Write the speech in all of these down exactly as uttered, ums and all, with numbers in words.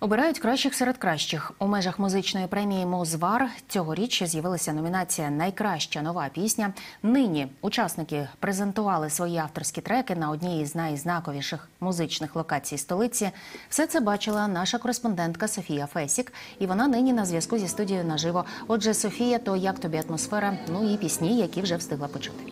Обирають кращих серед кращих. У межах музичної премії «Музвар» цьогоріч з'явилася номінація «Найкраща нова пісня». Нині учасники презентували свої авторські треки на одній із найзнаковіших музичних локацій столиці. Все це бачила наша кореспондентка Софія Фесік, і вона нині на зв'язку зі студією наживо. Отже, Софія, то як тобі атмосфера, ну і пісні, які вже встигла почути?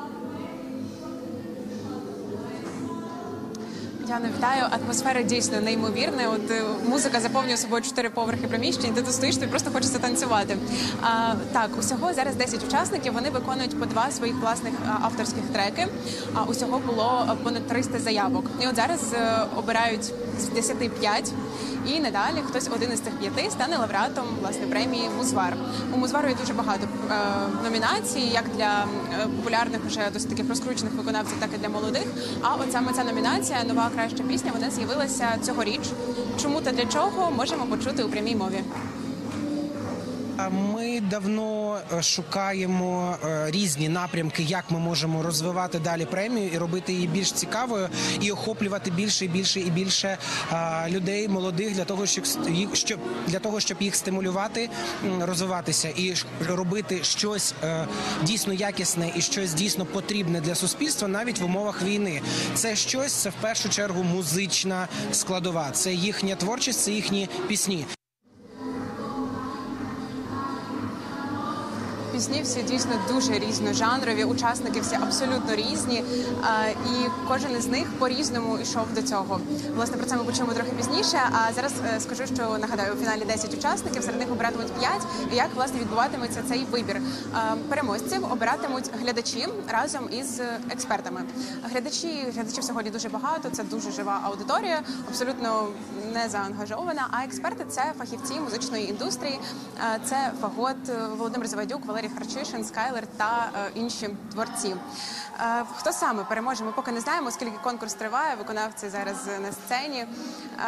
Яна, вітаю. Атмосфера дійсно неймовірна. От е, музика заповнює собою чотири поверхи приміщень, де ти стоїш, тобі просто хочеться танцювати. А, так, усього зараз десять учасників, вони виконують по два своїх власних а, авторських треки. А усього було понад триста заявок. І от зараз е, обирають з десяти п'ять, і надалі хтось один із цих п'яти стане лауреатом власне премії «Музвар». У «Музвару» є дуже багато е, номінацій, як для е, популярних, вже досить таких розкручених виконавців, так і для молодих. А от саме ця номінація «Нова краща пісня», вона з'явилася цьогоріч. Чому та для чого, можемо почути у прямій мові. Ми давно шукаємо різні напрямки, як ми можемо розвивати далі премію і робити її більш цікавою, і охоплювати більше і більше і більше людей молодих для того, щоб їх щоб для того, щоб їх стимулювати, розвиватися і робити щось дійсно якісне і щось дійсно потрібне для суспільства навіть в умовах війни. Це щось, це в першу чергу музична складова. Це їхня творчість, це їхні пісні. Пісні всі дійсно дуже різножанрові, учасники всі абсолютно різні, і кожен із них по-різному йшов до цього. Власне, про це ми почуємо трохи пізніше, а зараз скажу, що, нагадаю, у фіналі десять учасників, серед них обиратимуть п'ять, і як, власне, відбуватиметься цей вибір. Переможців обиратимуть глядачі разом із експертами. Глядачі, глядачів сьогодні дуже багато, це дуже жива аудиторія, абсолютно не заангажована, а експерти – це фахівці музичної індустрії, це Фагот, Володимир Завадюк, Валерій Харчишин, Скайлер та е, інші творці. Е, хто саме переможе, ми поки не знаємо, оскільки конкурс триває, виконавці зараз на сцені. Е,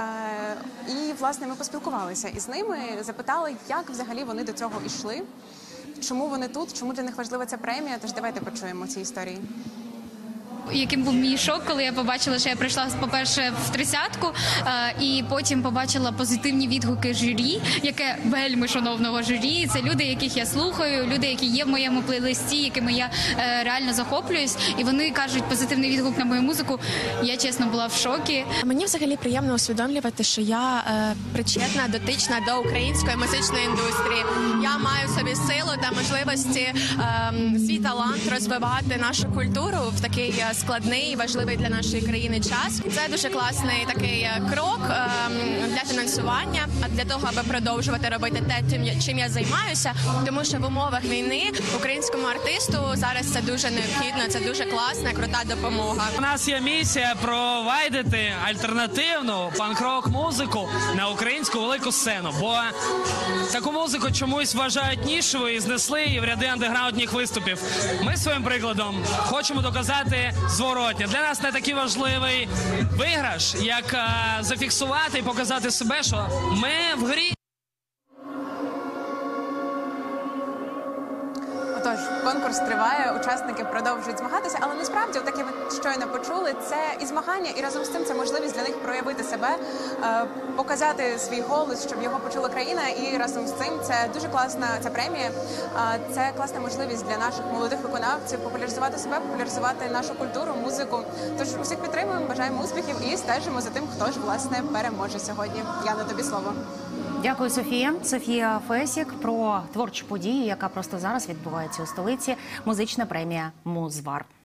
і, власне, ми поспілкувалися із ними, запитали, як взагалі вони до цього йшли, чому вони тут, чому для них важлива ця премія, тож давайте почуємо ці історії. Яким був мій шок, коли я побачила, що я прийшла, по-перше, в тридцятку, і потім побачила позитивні відгуки журі, яке вельми шановного журі. Це люди, яких я слухаю, люди, які є в моєму плейлисті, якими я е, реально захоплююсь. І вони кажуть позитивний відгук на мою музику. Я, чесно, була в шокі. Мені взагалі приємно усвідомлювати, що я е, причетна, дотична до української музичної індустрії. Я маю в собі силу та можливості е, свій талант розвивати нашу культуру в такий складний і важливий для нашої країни час. Це дуже класний такий крок для фінансування, для того, аби продовжувати робити те, чим я займаюся, тому що в умовах війни українському артисту зараз це дуже необхідно, це дуже класна, крута допомога. У нас є місія провайдити альтернативну панк-рок музику на українську велику сцену, бо таку музику чомусь вважають нішевою і знесли її в ряди андеграундних виступів. Ми своїм прикладом хочемо доказати зворотня. Для нас не такий важливий виграш, як а, зафіксувати і показати себе, що ми в грі. Отож, конкурс триває, учасники продовжують змагатися, але насправді, так як ви щойно почули, це і змагання, і разом з тим це можливість для них проявити себе, показати свій голос, щоб його почула країна, і разом з цим це дуже класна ця премія, це класна можливість для наших молодих виконавців популяризувати себе, популяризувати нашу культуру, музику. Тож усіх підтримуємо, бажаємо успіхів і стежимо за тим, хто ж, власне, переможе сьогодні. Яна, тобі слово. Дякую, Софія. Софія Фесік про творчу подію, яка просто зараз відбувається у столиці. Музична премія «Музвар».